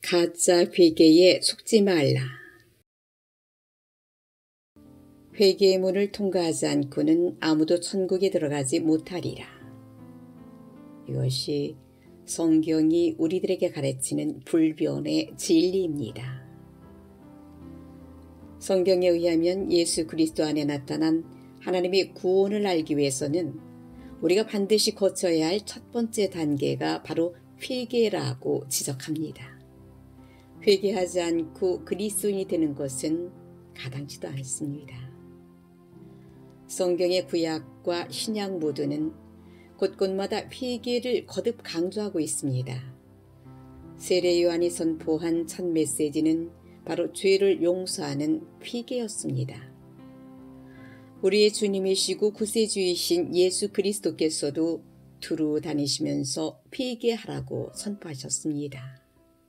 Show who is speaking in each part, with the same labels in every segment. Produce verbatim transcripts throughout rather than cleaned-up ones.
Speaker 1: 가짜 회개에 속지 말라. 회개의 문을 통과하지 않고는 아무도 천국에 들어가지 못하리라. 이것이 성경이 우리들에게 가르치는 불변의 진리입니다. 성경에 의하면 예수 그리스도 안에 나타난 하나님의 구원을 알기 위해서는 우리가 반드시 거쳐야 할 첫 번째 단계가 바로 회개라고 지적합니다. 회개하지 않고 그리스도인이 되는 것은 가당치도 않습니다. 성경의 구약과 신약 모두는 곳곳마다 회개를 거듭 강조하고 있습니다. 세례 요한이 선포한 첫 메시지는 바로 죄를 용서하는 회개였습니다. 우리의 주님이시고 구세주이신 예수 그리스도께서도 두루 다니시면서 회개하라고 선포하셨습니다.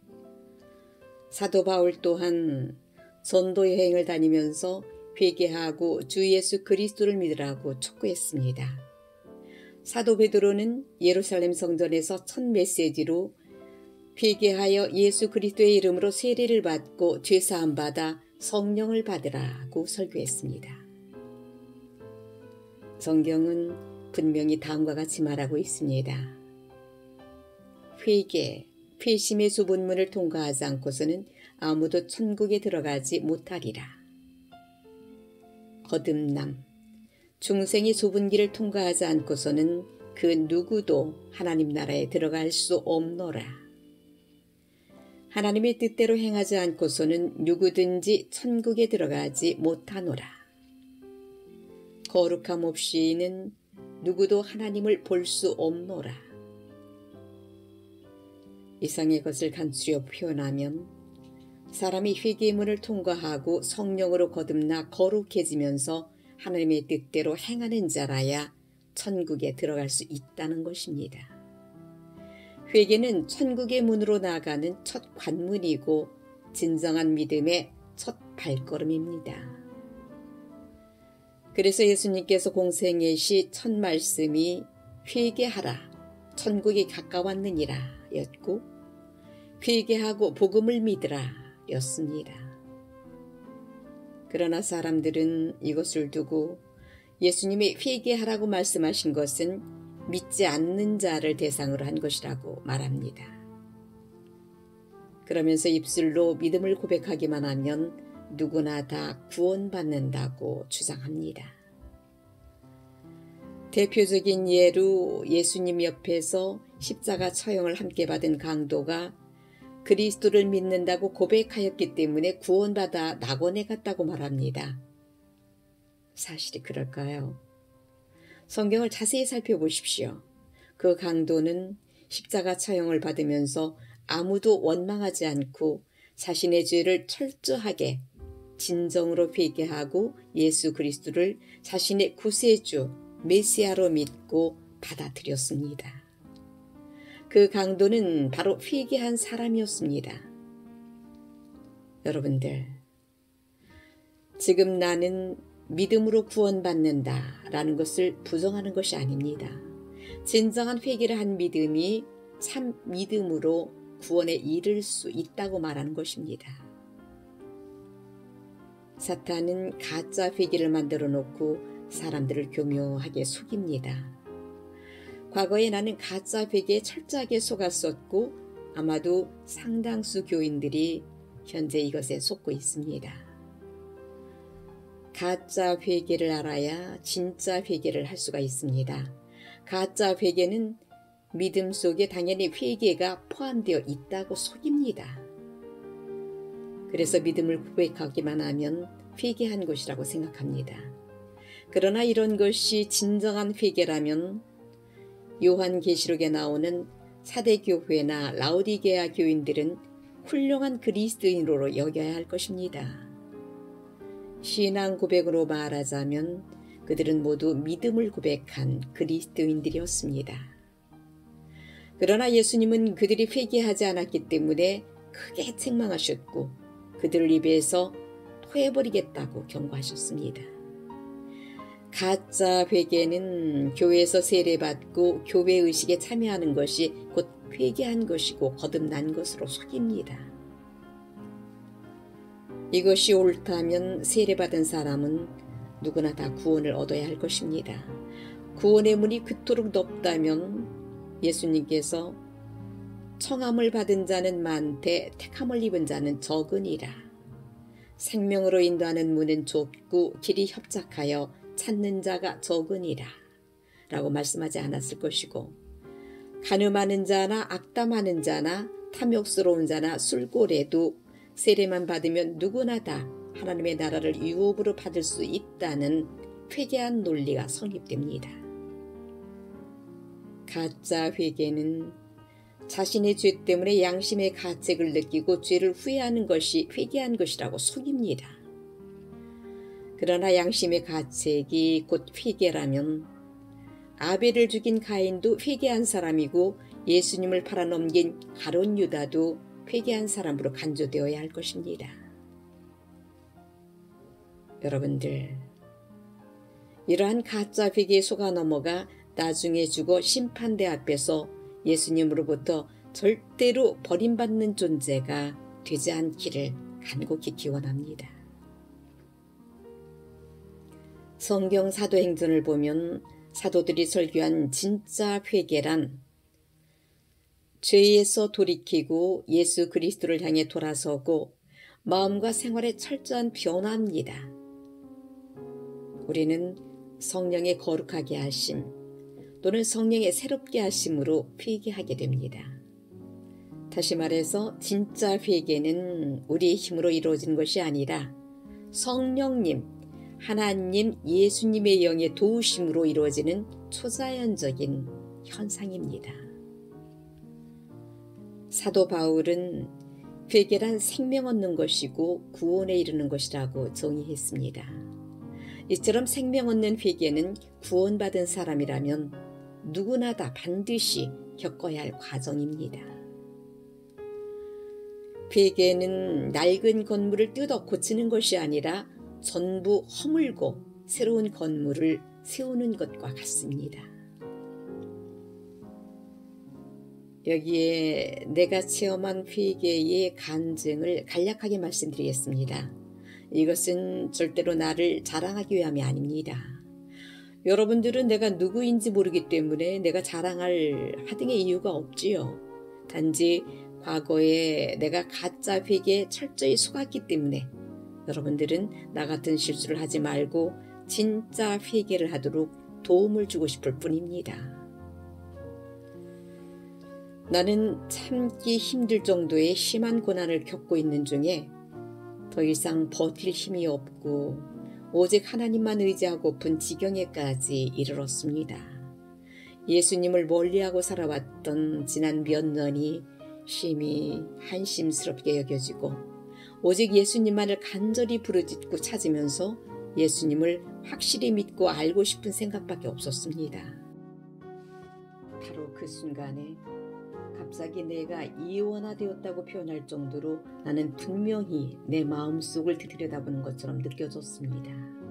Speaker 1: 사도 바울 또한 전도 여행을 다니면서 회개하고 주 예수 그리스도를 믿으라고 촉구했습니다. 사도 베드로는 예루살렘 성전에서 첫 메시지로 회개하여 예수 그리스도의 이름으로 세례를 받고 죄사함 받아 성령을 받으라고 설교했습니다. 성경은 분명히 다음과 같이 말하고 있습니다. 회개, 회심의 수분문을 통과하지 않고서는 아무도 천국에 들어가지 못하리라. 거듭남, 중생의 좁은 길을 통과하지 않고서는 그 누구도 하나님 나라에 들어갈 수 없노라. 하나님의 뜻대로 행하지 않고서는 누구든지 천국에 들어가지 못하노라. 거룩함 없이는 누구도 하나님을 볼 수 없노라. 이상의 것을 간추려 표현하면 사람이 회개의 문을 통과하고 성령으로 거듭나 거룩해지면서 하나님의 뜻대로 행하는 자라야 천국에 들어갈 수 있다는 것입니다. 회개는 천국의 문으로 나아가는 첫 관문이고 진정한 믿음의 첫 발걸음입니다. 그래서 예수님께서 공생애 시 첫 말씀이 회개하라, 천국이 가까웠느니라 였고 회개하고 복음을 믿으라 였습니다. 그러나 사람들은 이것을 두고 예수님이 회개하라고 말씀하신 것은 믿지 않는 자를 대상으로 한 것이라고 말합니다. 그러면서 입술로 믿음을 고백하기만 하면 누구나 다 구원받는다고 주장합니다. 대표적인 예로 예수님 옆에서 십자가 처형을 함께 받은 강도가 그리스도를 믿는다고 고백하였기 때문에 구원받아 낙원에 갔다고 말합니다. 사실이 그럴까요? 성경을 자세히 살펴보십시오. 그 강도는 십자가 처형을 받으면서 아무도 원망하지 않고 자신의 죄를 철저하게 진정으로 회개하고 예수 그리스도를 자신의 구세주 메시아로 믿고 받아들였습니다. 그 강도는 바로 회개한 사람이었습니다. 여러분들, 지금 나는 믿음으로 구원받는다 라는 것을 부정하는 것이 아닙니다. 진정한 회개를 한 믿음이 참 믿음으로 구원에 이를 수 있다고 말하는 것입니다. 사탄은 가짜 회개를 만들어 놓고 사람들을 교묘하게 속입니다. 과거에 나는 가짜 회개에 철저하게 속았었고 아마도 상당수 교인들이 현재 이것에 속고 있습니다. 가짜 회개를 알아야 진짜 회개를 할 수가 있습니다. 가짜 회개는 믿음 속에 당연히 회개가 포함되어 있다고 속입니다. 그래서 믿음을 고백하기만 하면 회개한 것이라고 생각합니다. 그러나 이런 것이 진정한 회개라면 요한계시록에 나오는 사대교회나 라오디게아 교인들은 훌륭한 그리스도인으로 여겨야 할 것입니다. 신앙 고백으로 말하자면 그들은 모두 믿음을 고백한 그리스도인들이었습니다. 그러나 예수님은 그들이 회개하지 않았기 때문에 크게 책망하셨고 그들을 입에서 토해버리겠다고 경고하셨습니다. 가짜 회개는 교회에서 세례받고 교회 의식에 참여하는 것이 곧 회개한 것이고 거듭난 것으로 속입니다. 이것이 옳다면 세례받은 사람은 누구나 다 구원을 얻어야 할 것입니다. 구원의 문이 그토록 넓다면 예수님께서 청함을 받은 자는 많되 택함을 입은 자는 적으니라. 생명으로 인도하는 문은 좁고 길이 협착하여 찾는 자가 적으니라 라고 말씀하지 않았을 것이고, 간음하는 자나 악담하는 자나 탐욕스러운 자나 술고래도 세례만 받으면 누구나 다 하나님의 나라를 유업으로 받을 수 있다는 회개한 논리가 성립됩니다. 가짜 회개는 자신의 죄 때문에 양심의 가책을 느끼고 죄를 후회하는 것이 회개한 것이라고 속입니다. 그러나 양심의 가책이 곧 회개라면 아벨을 죽인 가인도 회개한 사람이고 예수님을 팔아넘긴 가룟 유다도 회개한 사람으로 간주되어야 할 것입니다. 여러분들, 이러한 가짜 회개에 속아 넘어가 나중에 죽어 심판대 앞에서 예수님으로부터 절대로 버림받는 존재가 되지 않기를 간곡히 기원합니다. 성경 사도행전을 보면 사도들이 설교한 진짜 회개란 죄에서 돌이키고 예수 그리스도를 향해 돌아서고 마음과 생활의 철저한 변화입니다. 우리는 성령의 거룩하게 하심 또는 성령의 새롭게 하심으로 회개하게 됩니다. 다시 말해서 진짜 회개는 우리의 힘으로 이루어진 것이 아니라 성령님, 하나님 예수님의 영의 도우심으로 이루어지는 초자연적인 현상입니다. 사도 바울은 회개란 생명 얻는 것이고 구원에 이르는 것이라고 정의했습니다. 이처럼 생명 얻는 회개는 구원받은 사람이라면 누구나 다 반드시 겪어야 할 과정입니다. 회개는 낡은 건물을 뜯어 고치는 것이 아니라 전부 허물고 새로운 건물을 세우는 것과 같습니다. 여기에 내가 체험한 회개의 간증을 간략하게 말씀드리겠습니다. 이것은 절대로 나를 자랑하기 위함이 아닙니다. 여러분들은 내가 누구인지 모르기 때문에 내가 자랑할 하등의 이유가 없지요. 단지 과거에 내가 가짜 회개에 철저히 속았기 때문에 여러분들은 나 같은 실수를 하지 말고 진짜 회개를 하도록 도움을 주고 싶을 뿐입니다. 나는 참기 힘들 정도의 심한 고난을 겪고 있는 중에 더 이상 버틸 힘이 없고 오직 하나님만 의지하고픈 지경에까지 이르렀습니다. 예수님을 멀리하고 살아왔던 지난 몇 년이 심히 한심스럽게 여겨지고 오직 예수님만을 간절히 부르짖고 찾으면서 예수님을 확실히 믿고 알고 싶은 생각밖에 없었습니다. 바로 그 순간에 갑자기 내가 이원화되었다고 표현할 정도로 나는 분명히 내 마음속을 들여다보는 것처럼 느껴졌습니다.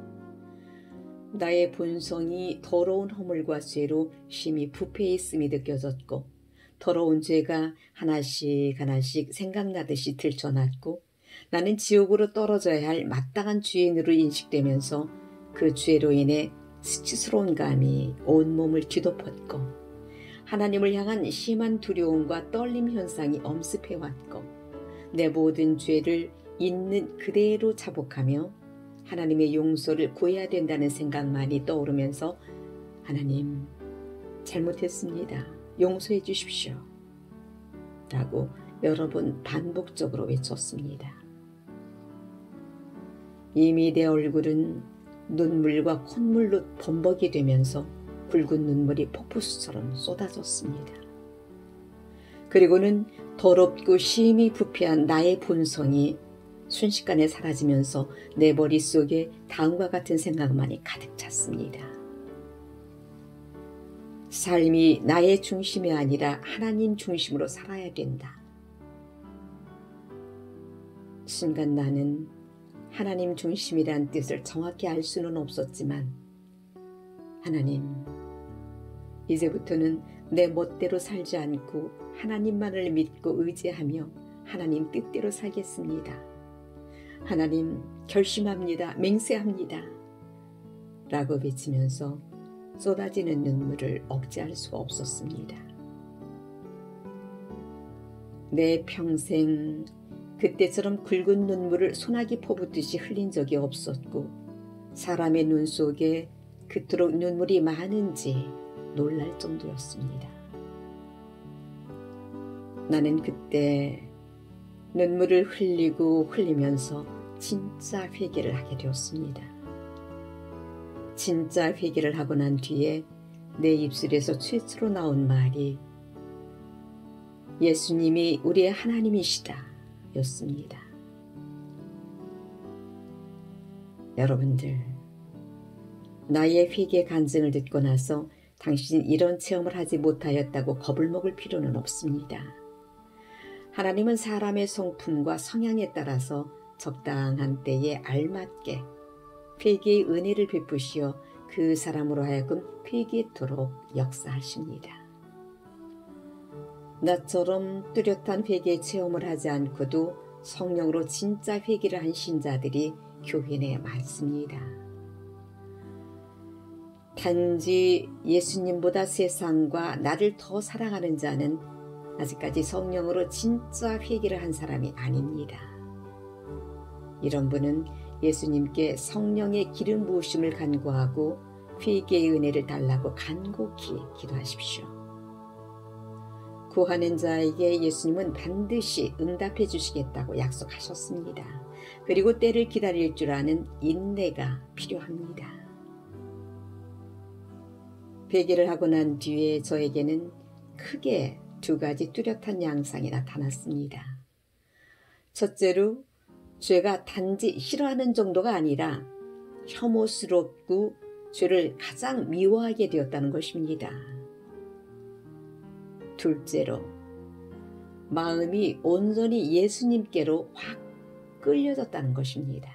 Speaker 1: 나의 본성이 더러운 허물과 죄로 심히 부패해 있음이 느껴졌고 더러운 죄가 하나씩 하나씩 생각나듯이 들춰났고 나는 지옥으로 떨어져야 할 마땅한 죄인으로 인식되면서 그 죄로 인해 수치스러운 감이 온몸을 뒤덮었고 하나님을 향한 심한 두려움과 떨림 현상이 엄습해왔고 내 모든 죄를 있는 그대로 자복하며 하나님의 용서를 구해야 된다는 생각만이 떠오르면서 하나님 잘못했습니다. 용서해 주십시오. 라고 여러 번 반복적으로 외쳤습니다. 이미 내 얼굴은 눈물과 콧물로 범벅이 되면서 붉은 눈물이 폭포수처럼 쏟아졌습니다. 그리고는 더럽고 심히 부패한 나의 본성이 순식간에 사라지면서 내 머릿속에 다음과 같은 생각만이 가득 찼습니다. 삶이 나의 중심이 아니라 하나님 중심으로 살아야 된다. 순간 나는 하나님 중심이란 뜻을 정확히 알 수는 없었지만 하나님, 이제부터는 내 멋대로 살지 않고 하나님만을 믿고 의지하며 하나님 뜻대로 살겠습니다. 하나님, 결심합니다. 맹세합니다. 라고 외치면서 쏟아지는 눈물을 억제할 수가 없었습니다. 내 평생 그때처럼 굵은 눈물을 소나기 퍼붓듯이 흘린 적이 없었고, 사람의 눈 속에 그토록 눈물이 많은지 놀랄 정도였습니다. 나는 그때 눈물을 흘리고 흘리면서 진짜 회개를 하게 되었습니다. 진짜 회개를 하고 난 뒤에 내 입술에서 최초로 나온 말이 예수님이 우리의 하나님이시다 였습니다. 여러분들, 나의 회개 간증을 듣고 나서 당신 이런 체험을 하지 못하였다고 겁을 먹을 필요는 없습니다. 하나님은 사람의 성품과 성향에 따라서 적당한 때에 알맞게 회개의 은혜를 베푸시어 그 사람으로 하여금 회개토록 역사하십니다. 나처럼 뚜렷한 회개 체험을 하지 않고도 성령으로 진짜 회개를 한 신자들이 교회 내에 많습니다. 단지 예수님보다 세상과 나를 더 사랑하는 자는 아직까지 성령으로 진짜 회개를 한 사람이 아닙니다. 이런 분은 예수님께 성령의 기름 부으심을 간구하고 회개의 은혜를 달라고 간곡히 기도하십시오. 구하는 자에게 예수님은 반드시 응답해 주시겠다고 약속하셨습니다. 그리고 때를 기다릴 줄 아는 인내가 필요합니다. 회개를 하고 난 뒤에 저에게는 크게 두 가지 뚜렷한 양상이 나타났습니다. 첫째로, 죄가 단지 싫어하는 정도가 아니라 혐오스럽고 죄를 가장 미워하게 되었다는 것입니다. 둘째로, 마음이 온전히 예수님께로 확 끌려졌다는 것입니다.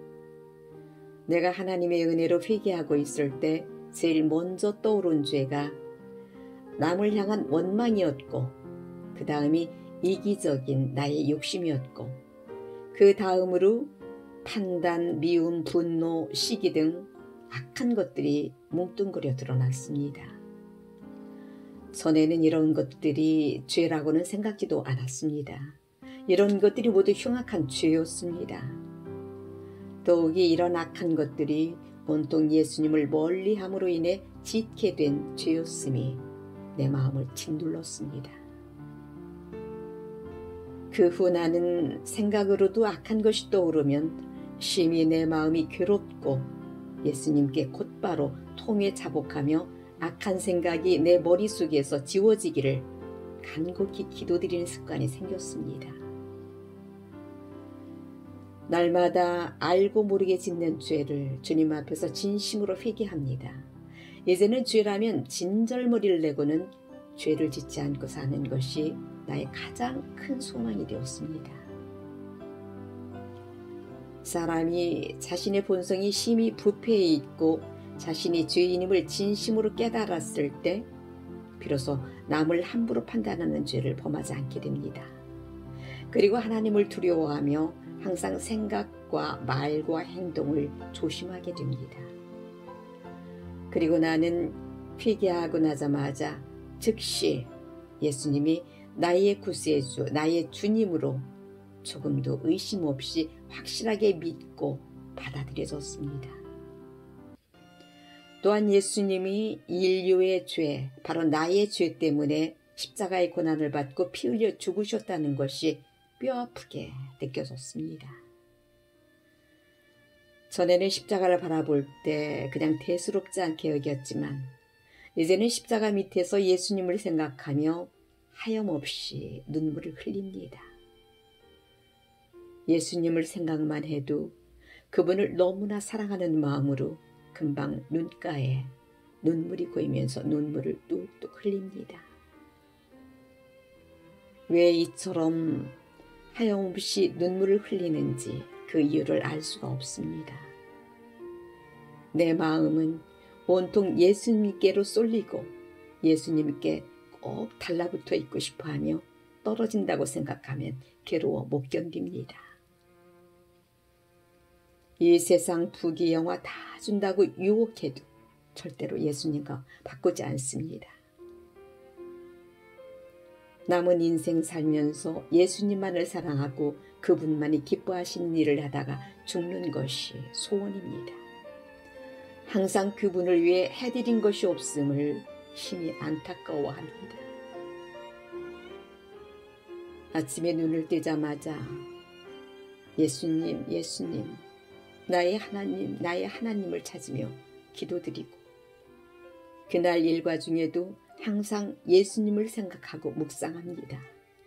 Speaker 1: 내가 하나님의 은혜로 회개하고 있을 때 제일 먼저 떠오른 죄가 남을 향한 원망이었고, 그 다음이 이기적인 나의 욕심이었고, 그 다음으로 판단, 미움, 분노, 시기 등 악한 것들이 뭉뚱그려 드러났습니다. 전에는 이런 것들이 죄라고는 생각지도 않았습니다. 이런 것들이 모두 흉악한 죄였습니다. 더욱이 이런 악한 것들이 온통 예수님을 멀리함으로 인해 짓게 된 죄였음이 내 마음을 짓눌렀습니다. 그 후 나는 생각으로도 악한 것이 떠오르면 심히 내 마음이 괴롭고 예수님께 곧바로 통에 자복하며 악한 생각이 내 머릿속에서 지워지기를 간곡히 기도드리는 습관이 생겼습니다. 날마다 알고 모르게 짓는 죄를 주님 앞에서 진심으로 회개합니다. 이제는 죄라면 진절머리를 내고는 죄를 짓지 않고 사는 것이 나의 가장 큰 소망이 되었습니다. 사람이 자신의 본성이 심히 부패해 있고 자신이 죄인임을 진심으로 깨달았을 때 비로소 남을 함부로 판단하는 죄를 범하지 않게 됩니다. 그리고 하나님을 두려워하며 항상 생각과 말과 행동을 조심하게 됩니다. 그리고 나는 회개하고 나자마자 즉시 예수님이 나의 구세주, 나의 주님으로 조금도 의심 없이 확실하게 믿고 받아들여졌습니다. 또한 예수님이 인류의 죄, 바로 나의 죄 때문에 십자가의 고난을 받고 피 흘려 죽으셨다는 것이 뼈아프게 느껴졌습니다. 전에는 십자가를 바라볼 때 그냥 대수롭지 않게 여겼지만 이제는 십자가 밑에서 예수님을 생각하며 하염없이 눈물을 흘립니다. 예수님을 생각만 해도 그분을 너무나 사랑하는 마음으로 금방 눈가에 눈물이 고이면서 눈물을 뚝뚝 흘립니다. 왜 이처럼 하염없이 눈물을 흘리는지 그 이유를 알 수가 없습니다. 내 마음은 온통 예수님께로 쏠리고 예수님께 꼭 달라붙어 있고 싶어하며 떨어진다고 생각하면 괴로워 못 견딥니다. 이 세상 부귀영화 다 준다고 유혹해도 절대로 예수님과 바꾸지 않습니다. 남은 인생 살면서 예수님만을 사랑하고 그분만이 기뻐하시는 일을 하다가 죽는 것이 소원입니다. 항상 그분을 위해 해드린 것이 없음을 심히 안타까워합니다. 아침에 눈을 뜨자마자 예수님, 예수님, 나의 하나님, 나의 하나님을 찾으며 기도드리고 그날 일과 중에도 항상 예수님을 생각하고 묵상합니다.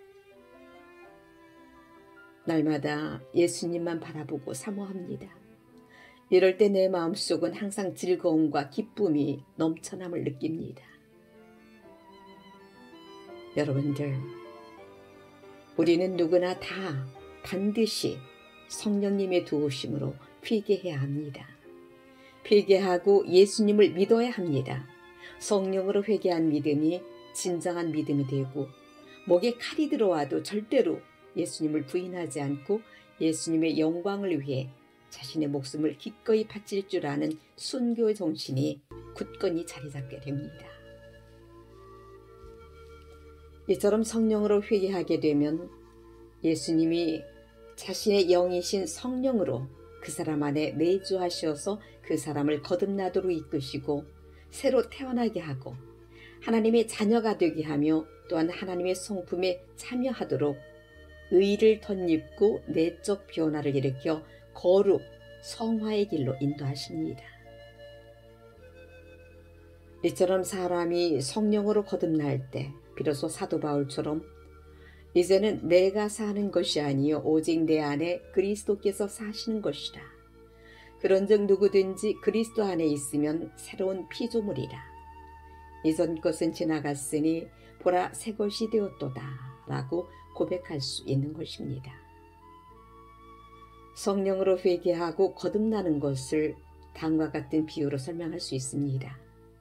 Speaker 1: 날마다 예수님만 바라보고 사모합니다. 이럴 때 내 마음속은 항상 즐거움과 기쁨이 넘쳐남을 느낍니다. 여러분들, 우리는 누구나 다 반드시 성령님의 도우심으로 회개해야 합니다. 회개하고 예수님을 믿어야 합니다. 성령으로 회개한 믿음이 진정한 믿음이 되고 목에 칼이 들어와도 절대로 예수님을 부인하지 않고 예수님의 영광을 위해 자신의 목숨을 기꺼이 바칠 줄 아는 순교의 정신이 굳건히 자리 잡게 됩니다. 이처럼 성령으로 회개하게 되면 예수님이 자신의 영이신 성령으로 그 사람 안에 내주하셔서 그 사람을 거듭나도록 이끄시고 새로 태어나게 하고 하나님의 자녀가 되게 하며 또한 하나님의 성품에 참여하도록 의를 덧입고 내적 변화를 일으켜 거룩, 성화의 길로 인도하십니다. 이처럼 사람이 성령으로 거듭날 때 비로소 사도 바울처럼 이제는 내가 사는 것이 아니요 오직 내 안에 그리스도께서 사시는 것이라. 그런즉 누구든지 그리스도 안에 있으면 새로운 피조물이라. 이전 것은 지나갔으니 보라 새 것이 되었도다 라고 고백할 수 있는 것입니다. 성령으로 회개하고 거듭나는 것을 다음과 같은 비유로 설명할 수 있습니다.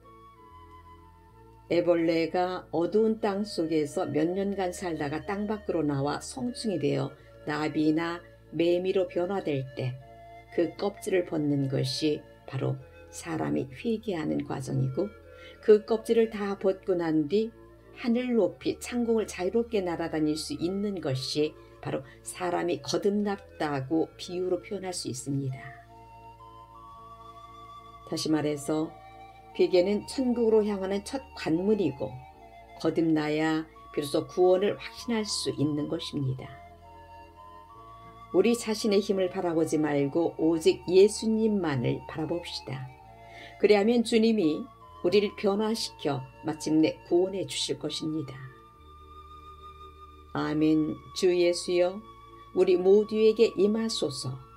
Speaker 1: 애벌레가 어두운 땅 속에서 몇 년간 살다가 땅 밖으로 나와 성충이 되어 나비나 매미로 변화될 때 그 껍질을 벗는 것이 바로 사람이 회개하는 과정이고 그 껍질을 다 벗고 난 뒤 하늘 높이 창공을 자유롭게 날아다닐 수 있는 것이 바로 사람이 거듭났다고 비유로 표현할 수 있습니다. 다시 말해서 회개는 천국으로 향하는 첫 관문이고 거듭나야 비로소 구원을 확신할 수 있는 것입니다. 우리 자신의 힘을 바라보지 말고 오직 예수님만을 바라봅시다. 그리하면 주님이 우리를 변화시켜 마침내 구원해 주실 것입니다. 아멘. 주 예수여, 우리 모두에게 임하소서.